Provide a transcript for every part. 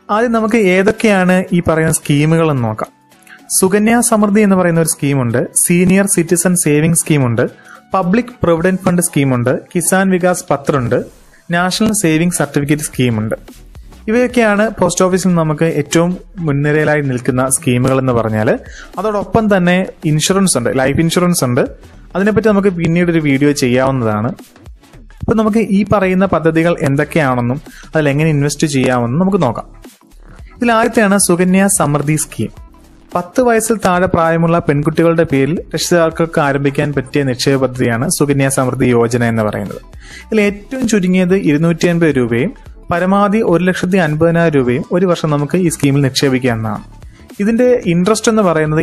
ആദ്യം നമുക്ക് ഏതൊക്കെയാണ് ഈ പറയുന്ന സ്കീമുകൾ എന്ന് നോക്കാം. സുകന്യ സമൃദ്ധി എന്ന് പറയുന്ന ഒരു സ്കീമുണ്ട്, സീനിയർ സിറ്റിസൺ സേവിംഗ് സ്കീമുണ്ട്, പബ്ലിക് പ്രൊവിഡന്റ് ഫണ്ട് സ്കീമുണ്ട്, കിസാൻ വികാസ് പത്രമുണ്ട്, നാഷണൽ സേവിംഗ് സർട്ടിഫിക്കറ്റ് സ്കീമുണ്ട്. ഇവയൊക്കെയാണ് പോസ്റ്റ് ഓഫീസിൽ നമുക്ക് ഏറ്റവും മുൻനിരയിലായി നിൽക്കുന്ന സ്കീമുകൾ എന്ന് പറഞ്ഞാൽ. അതോടൊപ്പം തന്നെ ഇൻഷുറൻസ് ഉണ്ട്, ലൈഫ് ഇൻഷുറൻസ് ഉണ്ട്. അതിനെപ്പറ്റി നമുക്ക് പിന്നീട് ഒരു വീഡിയോ ചെയ്യാവുന്നതാണ്. അപ്പൊ നമുക്ക് ഈ പറയുന്ന പദ്ധതികൾ എന്തൊക്കെയാണെന്നും അതിലെങ്ങനെ ഇൻവെസ്റ്റ് ചെയ്യാമെന്നും നമുക്ക് നോക്കാം. ഇതിൽ ആദ്യത്തെയാണ് സുകന്യ സമൃദ്ധി സ്കീം. 10 വയസ്സിൽ താഴെ പ്രായമുള്ള പെൺകുട്ടികളുടെ പേരിൽ രക്ഷിതാക്കൾക്ക് ആരംഭിക്കാൻ പറ്റിയ നിക്ഷേപ പദ്ധതിയാണ് സുകന്യ സമൃദ്ധി യോജന എന്ന് പറയുന്നത്. ഇതിൽ ഏറ്റവും ചുരുങ്ങിയത് 250 രൂപയും പരമാവധി 1,50,000 രൂപയും ഒരു വർഷം നമുക്ക് ഈ സ്കീമിൽ നിക്ഷേപിക്കാവുന്നതാണ്. ഇതിന്റെ ഇൻട്രസ്റ്റ് എന്ന് പറയുന്നത്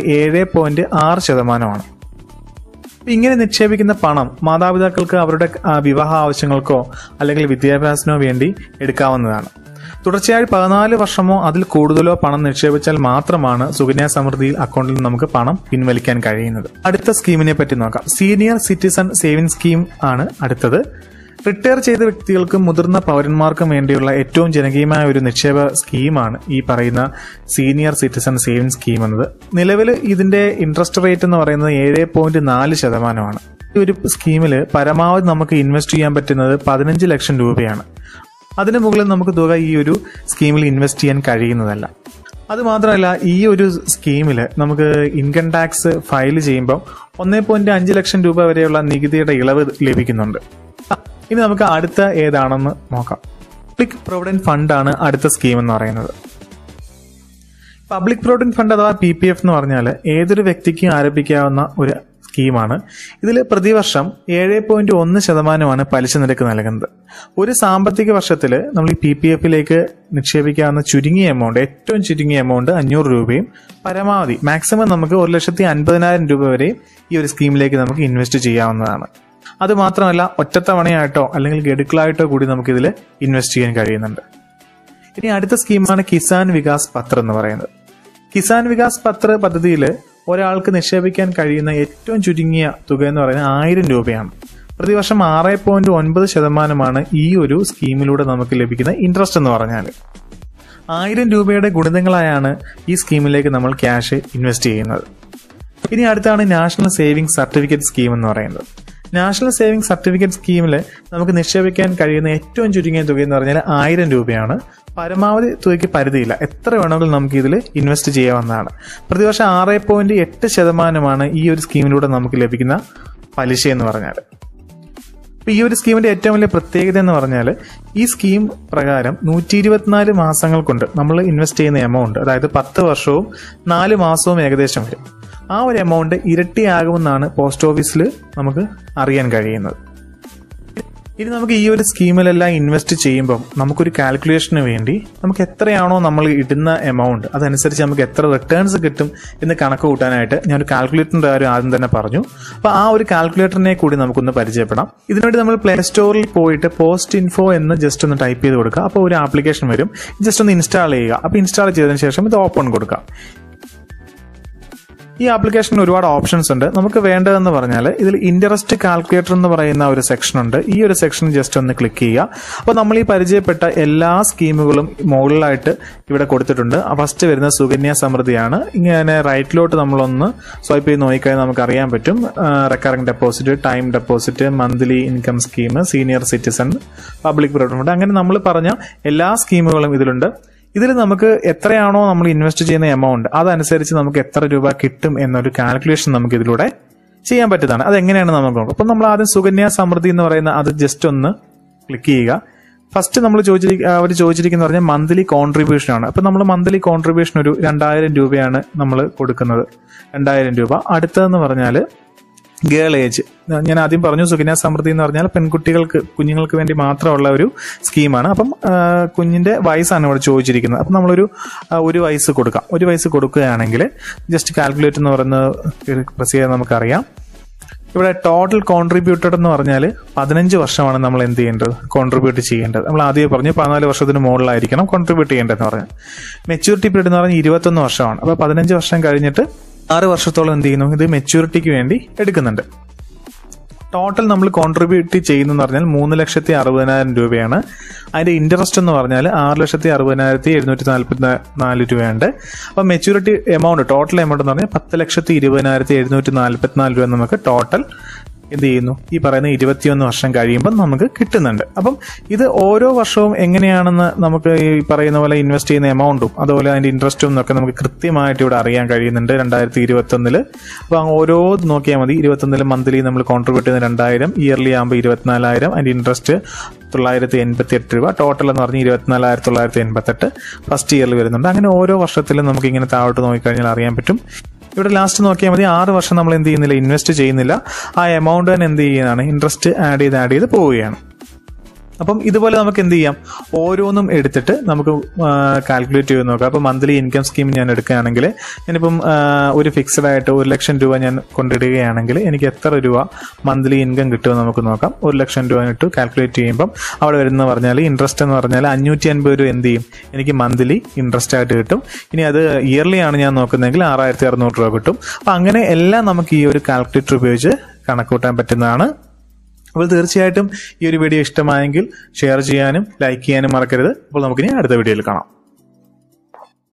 7.6%. ഇങ്ങനെ നിക്ഷേപിക്കുന്ന പണം മാതാപിതാക്കൾക്ക് അവരുടെ വിവാഹ ആവശ്യങ്ങൾക്കോ അല്ലെങ്കിൽ വിദ്യാഭ്യാസത്തിനോ വേണ്ടി എടുക്കാവുന്നതാണ്. തുടർച്ചയായി 14 വർഷമോ അതിൽ കൂടുതലോ പണം നിക്ഷേപിച്ചാൽ മാത്രമാണ് സുകന്യ സമൃദ്ധിയിൽ അക്കൗണ്ടിൽ നമുക്ക് പണം പിൻവലിക്കാൻ കഴിയുന്നത്. അടുത്ത സ്കീമിനെ പറ്റി നോക്കാം. സീനിയർ സിറ്റിസൺ സേവിംഗ് സ്കീം ആണ് അടുത്തത്. റിട്ടയർ ചെയ്ത വ്യക്തികൾക്കും മുതിർന്ന പൗരന്മാർക്കും വേണ്ടിയുള്ള ഏറ്റവും ജനകീയമായ ഒരു നിക്ഷേപ സ്കീമാണ് ഈ പറയുന്ന സീനിയർ സിറ്റിസൺ സേവിംഗ് സ്കീം എന്നത്. നിലവിൽ ഇതിന്റെ ഇൻട്രസ്റ്റ് റേറ്റ് എന്ന് പറയുന്നത് 7.4%. ഈ ഒരു സ്കീമിൽ പരമാവധി നമുക്ക് ഇൻവെസ്റ്റ് ചെയ്യാൻ പറ്റുന്നത് 15 ലക്ഷം രൂപയാണ്. അതിനു മുകളിൽ നമുക്ക് തുക ഈ ഒരു സ്കീമിൽ ഇൻവെസ്റ്റ് ചെയ്യാൻ കഴിയുന്നതല്ല. അതുമാത്രമല്ല, ഈ ഒരു സ്കീമിൽ നമുക്ക് ഇൻകം ടാക്സ് ഫയൽ ചെയ്യുമ്പോൾ 1.5 ലക്ഷം രൂപ വരെയുള്ള നികുതിയുടെ ഇളവ് ലഭിക്കുന്നുണ്ട്. ഇനി നമുക്ക് അടുത്ത ഏതാണെന്ന് നോക്കാം. പബ്ലിക് പ്രൊവിഡന്റ് ഫണ്ട് ആണ് അടുത്ത സ്കീം എന്ന് പറയുന്നത്. പബ്ലിക് പ്രൊവിഡന്റ് ഫണ്ട് അഥവാ PPF എന്ന് പറഞ്ഞാൽ ഏതൊരു വ്യക്തിക്കും ആരംഭിക്കാവുന്ന ഒരു സ്കീമാണ്. ഇതിൽ പ്രതിവർഷം 7.1% പലിശ നിരക്ക് നൽകുന്നത്. ഒരു സാമ്പത്തിക വർഷത്തിൽ നമ്മൾ ഈ PPFിലേക്ക് നിക്ഷേപിക്കാവുന്ന ചുരുങ്ങിയ എമൗണ്ട്, ഏറ്റവും ചുരുങ്ങിയ എമൗണ്ട് 500 രൂപയും പരമാവധി മാക്സിമം നമുക്ക് 1,50,000 രൂപ വരെയും ഈ ഒരു സ്കീമിലേക്ക് നമുക്ക് ഇൻവെസ്റ്റ് ചെയ്യാവുന്നതാണ്. അത് മാത്രമല്ല, ഒറ്റത്തവണയായിട്ടോ അല്ലെങ്കിൽ ഗഡുക്കളായിട്ടോ കൂടി നമുക്ക് ഇതിൽ ഇൻവെസ്റ്റ് ചെയ്യാൻ കഴിയുന്നുണ്ട്. ഇനി അടുത്ത സ്കീമാണ് കിസാൻ വികാസ് പത്ര എന്ന് പറയുന്നത്. കിസാൻ വികാസ് പത്ര പദ്ധതിയിൽ ഒരാൾക്ക് നിക്ഷേപിക്കാൻ കഴിയുന്ന ഏറ്റവും ചുരുങ്ങിയ തുക എന്ന് പറയുന്നത് 1000 രൂപയാണ്. പ്രതിവർഷം 6.9% ഈ ഒരു സ്കീമിലൂടെ നമുക്ക് ലഭിക്കുന്ന ഇൻട്രസ്റ്റ് എന്ന് പറഞ്ഞാൽ. 1000 രൂപയുടെ ഗുണിതങ്ങളായാണ് ഈ സ്കീമിലേക്ക് നമ്മൾ ക്യാഷ് ഇൻവെസ്റ്റ് ചെയ്യുന്നത്. ഇനി അടുത്താണ് നാഷണൽ സേവിംഗ് സർട്ടിഫിക്കറ്റ് സ്കീം എന്ന് പറയുന്നത്. നാഷണൽ സേവിംഗ് സർട്ടിഫിക്കറ്റ് സ്കീമിൽ നമുക്ക് നിക്ഷേപിക്കാൻ കഴിയുന്ന ഏറ്റവും ചുരുങ്ങിയ തുക എന്ന് പറഞ്ഞാൽ 1000 രൂപയാണ്. പരമാവധി തുകയ്ക്ക് പരിധിയില്ല, എത്ര വേണമെങ്കിലും നമുക്ക് ഇതിൽ ഇൻവെസ്റ്റ് ചെയ്യാവുന്നതാണ്. പ്രതിവർഷം 6.8% ഈ ഒരു സ്കീമിലൂടെ നമുക്ക് ലഭിക്കുന്ന പലിശ എന്ന് പറഞ്ഞാൽ. ഈ ഒരു സ്കീമിന്റെ ഏറ്റവും വലിയ പ്രത്യേകത എന്ന് പറഞ്ഞാൽ ഈ സ്കീം പ്രകാരം 124 മാസങ്ങൾ കൊണ്ട് നമ്മൾ ഇൻവെസ്റ്റ് ചെയ്യുന്ന എമൗണ്ട്, അതായത് 10 വർഷവും 4 മാസവും ഏകദേശം വരും. ആ ഒരു എമൗണ്ട് ഇരട്ടിയാകുമെന്നാണ് പോസ്റ്റ് ഓഫീസിൽ നമുക്ക് അറിയാൻ കഴിയുന്നത്. ഇനി നമുക്ക് ഈ ഒരു സ്കീമിലെല്ലാം ഇൻവെസ്റ്റ് ചെയ്യുമ്പം നമുക്കൊരു കാൽക്കുലേഷന് വേണ്ടി നമുക്ക് എത്രയാണോ നമ്മൾ ഇടുന്ന എമൗണ്ട് അതനുസരിച്ച് നമുക്ക് എത്ര റിട്ടേൺസ് കിട്ടും എന്ന് കണക്ക് കൂട്ടാനായിട്ട് ഞാനൊരു കാൽക്കുലേറ്ററിന്റെ കാര്യം ആദ്യം തന്നെ പറഞ്ഞു. അപ്പോൾ ആ ഒരു കാൽക്കുലേറ്ററിനെ കൂടി നമുക്കൊന്ന് പരിചയപ്പെടാം. ഇതിനുവേണ്ടി നമ്മൾ പ്ലേ സ്റ്റോറിൽ പോയിട്ട് പോസ്റ്റ് ഇൻഫോ എന്ന് ജസ്റ്റ് ഒന്ന് ടൈപ്പ് ചെയ്ത് കൊടുക്കുക. അപ്പോൾ ഒരു ആപ്ലിക്കേഷൻ വരും, ജസ്റ്റ് ഒന്ന് ഇൻസ്റ്റാൾ ചെയ്യുക. അപ്പോൾ ഇൻസ്റ്റാൾ ചെയ്തതിനു ശേഷം ഇത് ഓപ്പൺ കൊടുക്കുക. ഈ ആപ്ലിക്കേഷനിൽ ഒരുപാട് ഓപ്ഷൻസ് ഉണ്ട്. നമുക്ക് വേണ്ടതെന്ന് പറഞ്ഞാൽ ഇതിൽ ഇൻട്രസ്റ്റ് കാൽക്കുലേറ്റർ എന്ന് പറയുന്ന ഒരു സെക്ഷൻ ഉണ്ട്. ഈ ഒരു സെക്ഷൻ ജസ്റ്റ് ഒന്ന് ക്ലിക്ക് ചെയ്യുക. അപ്പോൾ നമ്മൾ ഈ പരിചയപ്പെട്ട എല്ലാ സ്കീമുകളും മുകളിലായിട്ട് ഇവിടെ കൊടുത്തിട്ടുണ്ട്. ഫസ്റ്റ് വരുന്ന സുകന്യ സമൃദ്ധിയാണ്. ഇങ്ങനെ റൈറ്റിലോട്ട് നമ്മളൊന്ന് സ്വൈപ്പ് ചെയ്ത് നോക്കിക്കഴിഞ്ഞാൽ നമുക്ക് അറിയാൻ പറ്റും. Recurring deposit, time deposit, monthly income scheme, senior citizen, public provident fund, അങ്ങനെ നമ്മൾ പറഞ്ഞ എല്ലാ സ്കീമുകളും ഇതിലുണ്ട്. ഇതിൽ നമുക്ക് എത്രയാണോ നമ്മൾ ഇൻവെസ്റ്റ് ചെയ്യുന്ന എമൗണ്ട് അതനുസരിച്ച് നമുക്ക് എത്ര രൂപ കിട്ടും എന്നൊരു കാൽക്കുലേഷൻ നമുക്ക് ഇതിലൂടെ ചെയ്യാൻ പറ്റുന്നതാണ്. അതെങ്ങനെയാണ് നമുക്ക് നോക്കാം. അപ്പം നമ്മൾ ആദ്യം സുകന്യ സമൃദ്ധി എന്ന് പറയുന്ന അത് ജസ്റ്റ് ഒന്ന് ക്ലിക്ക് ചെയ്യുക. ഫസ്റ്റ് നമ്മൾ അവർ ചോദിച്ചിരിക്കുന്ന പറഞ്ഞാൽ മന്ത്ലി കോൺട്രിബ്യൂഷൻ ആണ്. അപ്പം നമ്മൾ മന്ത്ലി കോൺട്രിബ്യൂഷൻ ഒരു 2000 രൂപയാണ് നമ്മൾ കൊടുക്കുന്നത്. 2000 രൂപ. അടുത്തതെന്ന് പറഞ്ഞാൽ ഗേൾ ഏജ്. ഞാൻ ആദ്യം പറഞ്ഞു സുകന്യ സമൃദ്ധി എന്ന് പറഞ്ഞാൽ കുഞ്ഞുങ്ങൾക്ക് വേണ്ടി മാത്രമുള്ള ഒരു സ്കീമാണ്. അപ്പം കുഞ്ഞിന്റെ വയസ്സാണ് ഇവിടെ ചോദിച്ചിരിക്കുന്നത്. അപ്പം നമ്മളൊരു വയസ്സ് കൊടുക്കാം. 1 വയസ്സ് കൊടുക്കുകയാണെങ്കിൽ ജസ്റ്റ് കാൽക്കുലേറ്റ് എന്ന് പറയുന്നത് പ്രസ് ചെയ്യാൻ നമുക്കറിയാം. ഇവിടെ ടോട്ടൽ കോൺട്രിബ്യൂട്ടഡ് എന്ന് പറഞ്ഞാൽ 15 വർഷമാണ് നമ്മൾ എന്ത് ചെയ്യേണ്ടത്, കോൺട്രിബ്യൂട്ട് ചെയ്യേണ്ടത്. നമ്മൾ ആദ്യം പറഞ്ഞു 14 വർഷത്തിന് മുകളിലായിരിക്കണം കോൺട്രിബ്യൂട്ട് ചെയ്യേണ്ടതെന്ന് പറഞ്ഞാൽ. മെച്യൂരിറ്റി പീരീഡ് എന്ന് പറഞ്ഞാൽ 21 വർഷമാണ്. അപ്പോൾ 15 വർഷം കഴിഞ്ഞിട്ട് 6 വർഷത്തോളം എന്ത് ചെയ്യുന്നു, ഇത് മെച്യൂരിറ്റിക്ക് വേണ്ടി എടുക്കുന്നുണ്ട്. ടോട്ടൽ നമ്മൾ കോൺട്രിബ്യൂട്ട് ചെയ്യുന്നതെന്ന് പറഞ്ഞാൽ 3,60,000 രൂപയാണ്. അതിന്റെ ഇൻട്രസ്റ്റ് എന്ന് പറഞ്ഞാൽ 6,60,744 രൂപയുണ്ട്. അപ്പം മെച്യൂരിറ്റി എമൗണ്ട്, ടോട്ടൽ എമൗണ്ട് എന്ന് പറഞ്ഞാൽ 10,20,744 രൂപ നമുക്ക് ടോട്ടൽ എന്ത് ചെയ്യുന്നു, ഈ പറയുന്ന 21 വർഷം കഴിയുമ്പോൾ നമുക്ക് കിട്ടുന്നുണ്ട്. അപ്പം ഇത് ഓരോ വർഷവും എങ്ങനെയാണെന്ന് നമുക്ക് ഈ പറയുന്ന പോലെ ഇൻവെസ്റ്റ് ചെയ്യുന്ന എമൗണ്ടും അതുപോലെ അതിന്റെ ഇൻട്രസ്റ്റും എന്നൊക്കെ നമുക്ക് കൃത്യമായിട്ട് ഇവിടെ അറിയാൻ കഴിയുന്നുണ്ട് 2021. അപ്പം ഓരോ നോക്കിയാൽ മതി. 21 മന്ത്ലി നമ്മൾ കോൺട്രിബ്യൂട്ട് ചെയ്യുന്ന 2,000, ഇയർലി ആകുമ്പോൾ 24,000, അതിന്റെ ഇൻട്രസ്റ്റ് 988 രൂപ, ടോട്ടൽ എന്ന് പറഞ്ഞ് 24,988 ഫസ്റ്റ് ഇയറിൽ വരുന്നുണ്ട്. അങ്ങനെ ഓരോ വർഷത്തിലും നമുക്ക് ഇങ്ങനെ താഴോട്ട് നോക്കിക്കഴിഞ്ഞാൽ അറിയാൻ പറ്റും. ഇവിടെ ലാസ്റ്റ് നോക്കിയാൽ മതി, 6 വർഷം നമ്മൾ എന്ത് ചെയ്യുന്നില്ല, ഇൻവെസ്റ്റ് ചെയ്യുന്നില്ല. ആ എമൗണ്ട് തന്നെ എന്ത് ചെയ്യുന്നതാണ്, ഇൻട്രസ്റ്റ് ആഡ് ചെയ്ത് പോവുകയാണ്. അപ്പം ഇതുപോലെ നമുക്ക് എന്ത് ചെയ്യാം, ഓരോന്നും എടുത്തിട്ട് നമുക്ക് കാൽക്കുലേറ്റ് ചെയ്ത് നോക്കാം. അപ്പം മന്ത്ലി ഇൻകം സ്കീം ഞാൻ എടുക്കുകയാണെങ്കിൽ, ഞാനിപ്പം ഒരു ഫിക്സഡ് ആയിട്ട് 1,00,000 രൂപ ഞാൻ കൊണ്ടിടുകയാണെങ്കിൽ എനിക്ക് എത്ര രൂപ മന്ത്ലി ഇൻകം കിട്ടുമെന്ന് നമുക്ക് നോക്കാം. 1,00,000 രൂപ ഇട്ട് കാൽക്കുലേറ്റ് ചെയ്യുമ്പം അവിടെ വരുന്ന പറഞ്ഞാൽ ഇൻട്രസ്റ്റ് എന്ന് പറഞ്ഞാൽ 550 രൂപ എന്ത് ചെയ്യും, എനിക്ക് മന്ത്ലി ഇൻട്രസ്റ്റ് ആയിട്ട് കിട്ടും. ഇനി അത് ഇയർലി ആണ് ഞാൻ നോക്കുന്നതെങ്കിൽ 6,600 രൂപ കിട്ടും. അപ്പം അങ്ങനെ എല്ലാം നമുക്ക് ഈ ഒരു കാൽക്കുലേറ്റർ ഉപയോഗിച്ച് കണക്കൂട്ടാൻ പറ്റുന്നതാണ്. അപ്പോൾ തീർച്ചയായിട്ടും ഈ ഒരു വീഡിയോ ഇഷ്ടമായെങ്കിൽ ഷെയർ ചെയ്യാനും ലൈക്ക് ചെയ്യാനും മറക്കരുത്. അപ്പോൾ നമുക്കിനി അടുത്ത വീഡിയോയിൽ കാണാം.